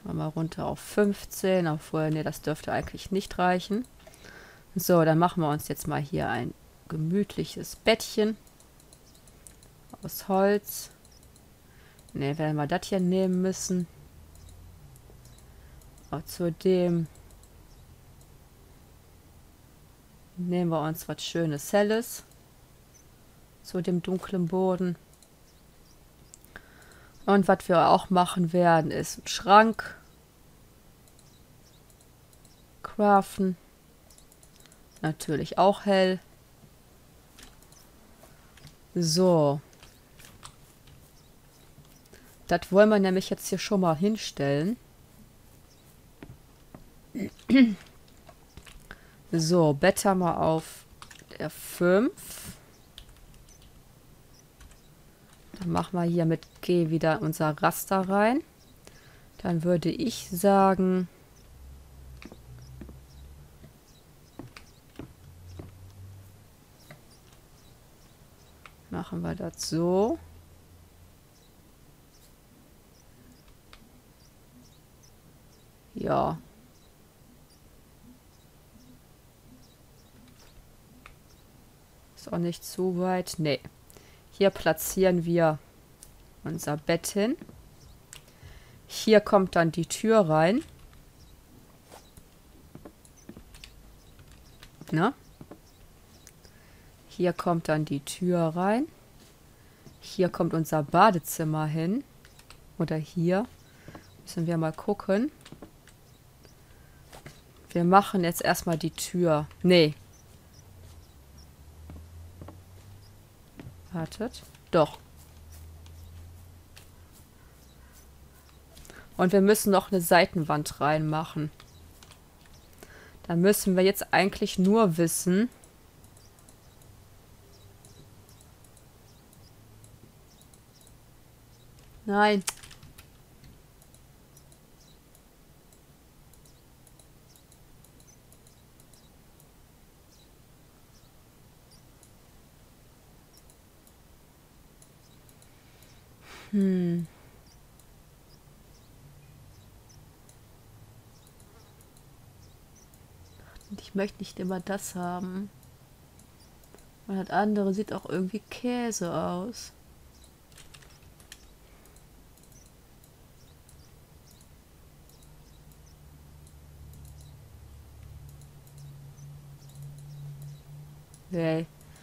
Mal runter auf 15, obwohl, ne, das dürfte eigentlich nicht reichen. So, dann machen wir uns jetzt mal hier ein gemütliches Bettchen aus Holz. Ne, werden wir das hier nehmen müssen. Und zudem nehmen wir uns was Schönes Helles zu dem dunklen Boden. Und was wir auch machen werden, ist einen Schrank craften. Natürlich auch hell. So. Das wollen wir nämlich jetzt hier schon mal hinstellen. So, Bett haben wir auf der 5. Dann machen wir hier mit G wieder unser Raster rein. Dann würde ich sagen, machen wir das so. Ja. Ist auch nicht zu weit. Nee. Hier platzieren wir unser Bett hin. Hier kommt dann die Tür rein. Na? Hier kommt dann die Tür rein. Hier kommt unser Badezimmer hin. Oder hier. Müssen wir mal gucken. Wir machen jetzt erstmal die Tür. Nee. Wartet. Doch. Und wir müssen noch eine Seitenwand reinmachen. Dann müssen wir jetzt eigentlich nur wissen. Nein. Ich möchte nicht immer das haben. Und das andere sieht auch irgendwie Käse aus. Nee.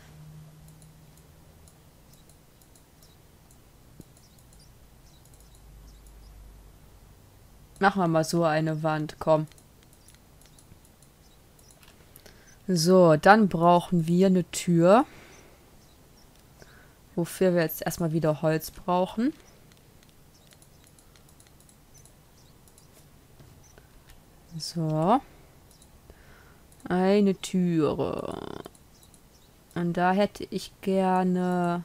Machen wir mal so eine Wand, komm. So, dann brauchen wir eine Tür. Wofür wir jetzt erstmal wieder Holz brauchen. So. Eine Türe. Und da hätte ich gerne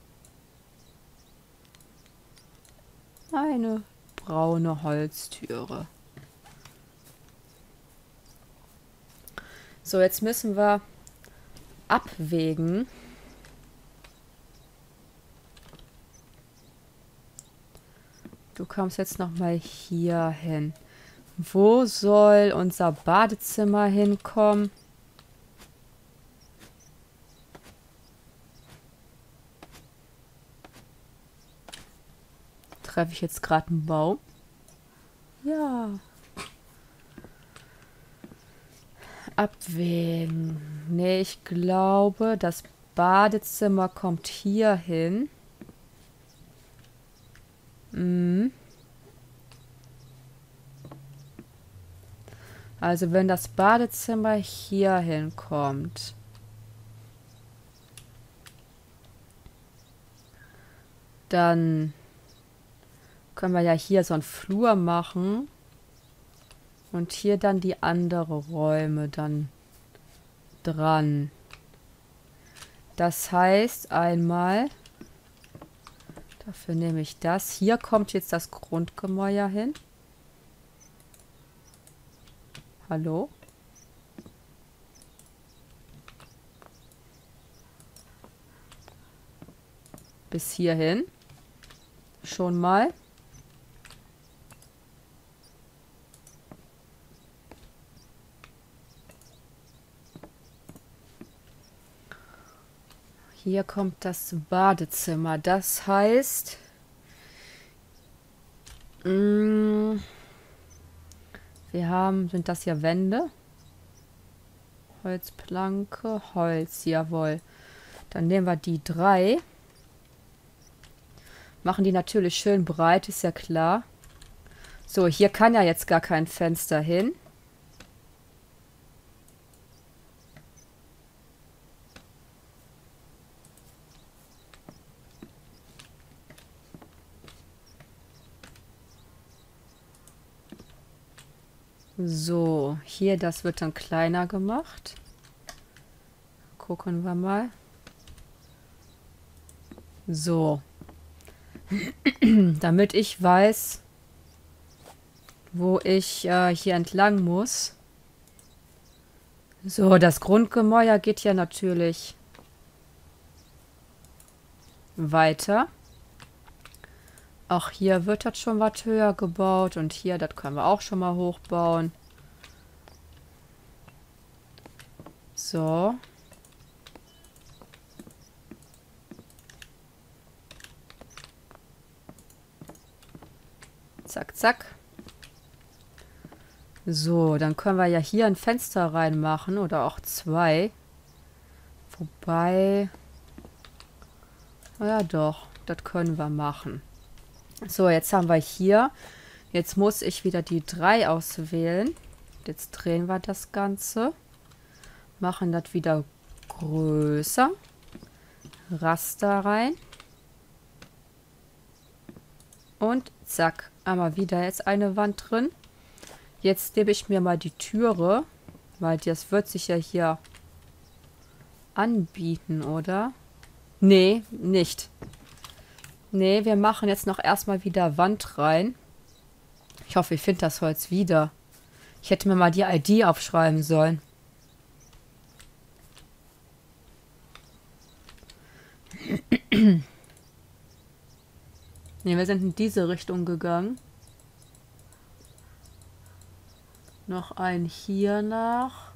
eine braune Holztüre. So, jetzt müssen wir abwägen. Du kommst jetzt noch mal hier hin. Wo soll unser Badezimmer hinkommen? Treffe ich jetzt gerade einen Baum? Ja. Abwägen. Nee, ich glaube, das Badezimmer kommt hier hin. Also wenn das Badezimmer hier hinkommt, dann können wir ja hier so einen Flur machen und hier dann die andere Räume dann dran. Das heißt einmal, dafür nehme ich das. Hier kommt jetzt das Grundgemäuer hin. Hallo? Bis hierhin. Schon mal. Hier kommt das Badezimmer. Das heißt, wir haben, sind das hier Wände? Holzplanke, Holz, jawohl. Dann nehmen wir die 3. Machen die natürlich schön breit, ist ja klar. So, hier kann ja jetzt gar kein Fenster hin. So, hier, das wird dann kleiner gemacht. Gucken wir mal. So. Damit ich weiß, wo ich hier entlang muss. So, das Grundgemäuer geht ja natürlich weiter. Auch hier wird das schon was höher gebaut. Und hier, das können wir auch schon mal hochbauen. So. Zack, zack. So, dann können wir ja hier ein Fenster reinmachen oder auch 2. Wobei... Ja doch, das können wir machen. So, jetzt haben wir hier. Jetzt muss ich wieder die 3 auswählen. Jetzt drehen wir das Ganze. Machen das wieder größer. Raster rein. Und zack, einmal wieder jetzt eine Wand drin. Jetzt nehme ich mir mal die Türe, weil das wird sich ja hier anbieten, oder? Nee, nicht. Nee, wir machen jetzt noch erstmal wieder Wand rein. Ich hoffe, ich finde das Holz wieder. Ich hätte mir mal die ID aufschreiben sollen. Ne, wir sind in diese Richtung gegangen. Noch ein hier nach.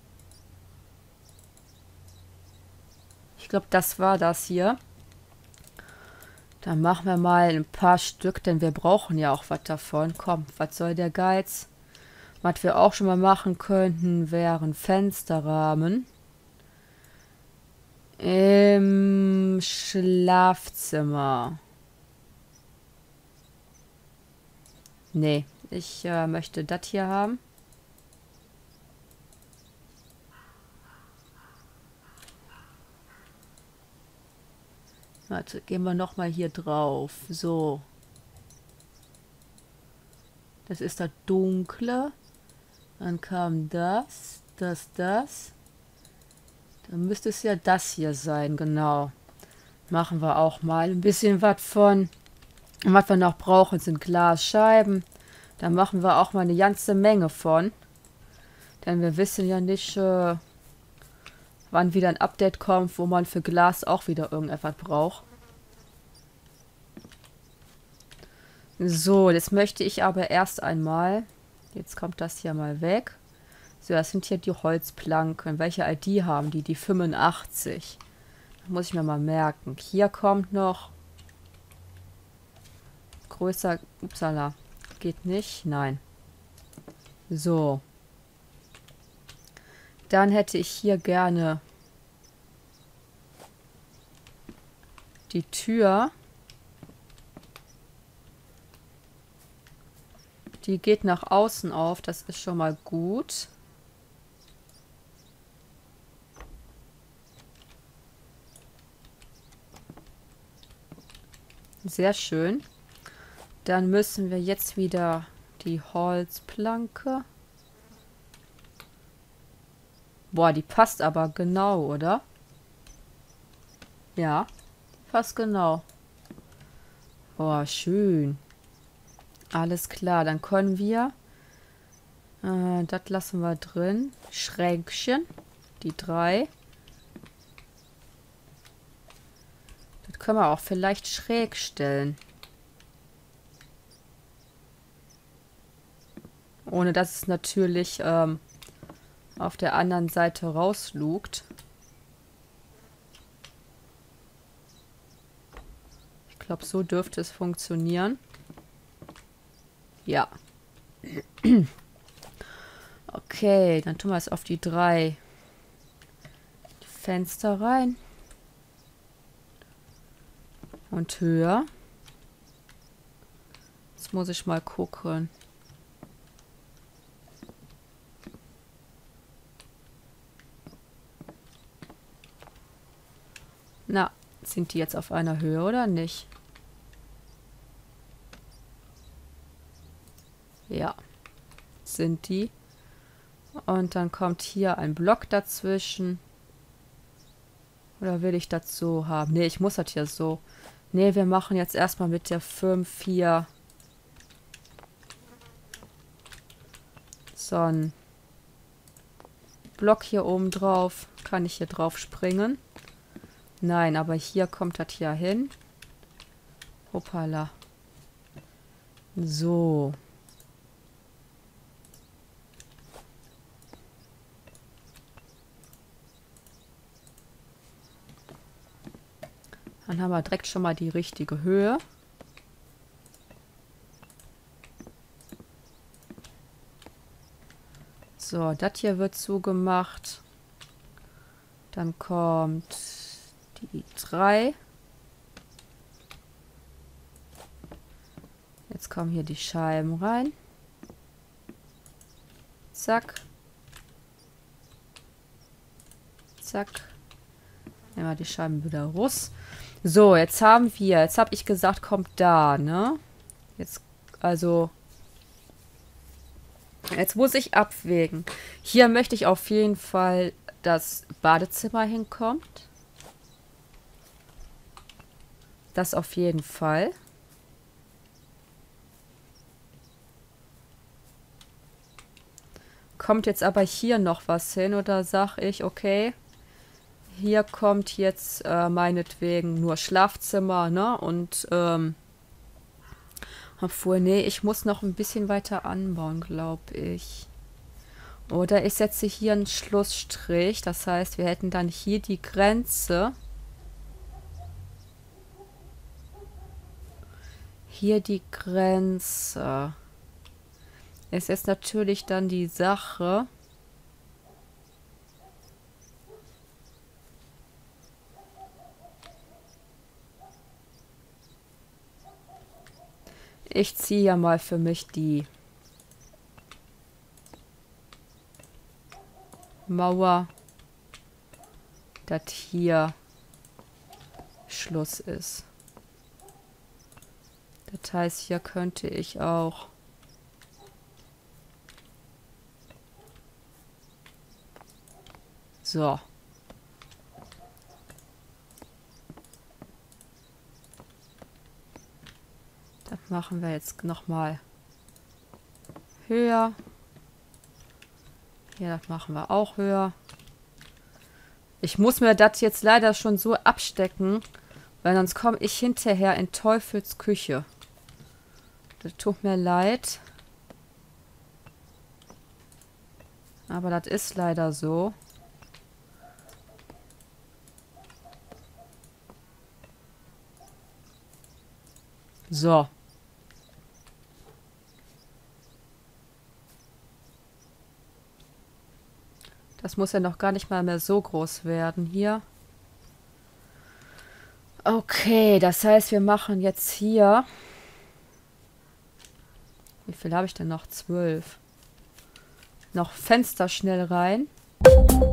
Ich glaube, das war das hier. Dann machen wir mal ein paar Stück, denn wir brauchen ja auch was davon. Komm, was soll der Geiz? Was wir auch schon mal machen könnten, wären Fensterrahmen. Im Schlafzimmer. Nee, ich möchte das hier haben. Warte, gehen wir noch mal hier drauf. So. Das ist das Dunkle. Dann kam das. Das. Dann müsste es ja das hier sein, genau. Machen wir auch mal ein bisschen was von. Und was wir noch brauchen, sind Glasscheiben. Da machen wir auch mal eine ganze Menge von. Denn wir wissen ja nicht, wann wieder ein Update kommt, wo man für Glas auch wieder irgendetwas braucht. So, jetzt möchte ich aber erst einmal, jetzt kommt das hier mal weg. So, das sind hier die Holzplanken. Welche ID haben die? Die 85. Das muss ich mir mal merken. Hier kommt noch größer, upsala, geht nicht, nein. So. Dann hätte ich hier gerne die Tür. Die geht nach außen auf, das ist schon mal gut. Sehr schön. Dann müssen wir jetzt wieder die Holzplanke. Boah, die passt aber genau, oder? Ja, fast genau. Boah, schön. Alles klar, dann können wir, das lassen wir drin, Schränkchen, die 3. Das können wir auch vielleicht schräg stellen. Ohne dass es natürlich auf der anderen Seite rauslugt. glaube, so dürfte es funktionieren. Ja. Okay, dann tun wir es auf die 3 Fenster rein. Und höher. Jetzt muss ich mal gucken. Na, sind die jetzt auf einer Höhe oder nicht? Ja, sind die. Und dann kommt hier ein Block dazwischen. Oder will ich das so haben? Ne, ich muss das hier so. Ne, wir machen jetzt erstmal mit der 5, 4 so ein Block hier oben drauf. Kann ich hier drauf springen? Nein, aber hier kommt das hier hin. Hoppala. So. Dann haben wir direkt schon mal die richtige Höhe. So, das hier wird zugemacht. Dann kommt die 3. Jetzt kommen hier die Scheiben rein. Zack. Zack. Nehmen wir die Scheiben wieder raus. So, jetzt habe ich gesagt, kommt da, ne? Jetzt, also, jetzt muss ich abwägen. Hier möchte ich auf jeden Fall, dass Badezimmer hinkommt. Das auf jeden Fall. Kommt jetzt aber hier noch was hin oder sag ich, okay, hier kommt jetzt meinetwegen nur Schlafzimmer, ne? Und obwohl, nee, ich muss noch ein bisschen weiter anbauen, glaube ich. Oder ich setze hier einen Schlussstrich. Das heißt, wir hätten dann hier die Grenze. Hier die Grenze. Es ist natürlich dann die Sache. Ich ziehe ja mal für mich die Mauer, dass hier Schluss ist. Das heißt, hier könnte ich auch so. Das machen wir jetzt nochmal höher. Hier, das machen wir auch höher. Ich muss mir das jetzt leider schon so abstecken, weil sonst komme ich hinterher in Teufels Küche. Das tut mir leid. Aber das ist leider so. So. Das muss ja noch gar nicht mal mehr so groß werden hier. Okay, das heißt, wir machen jetzt hier... Wie viel habe ich denn noch? 12. Noch Fenster schnell rein.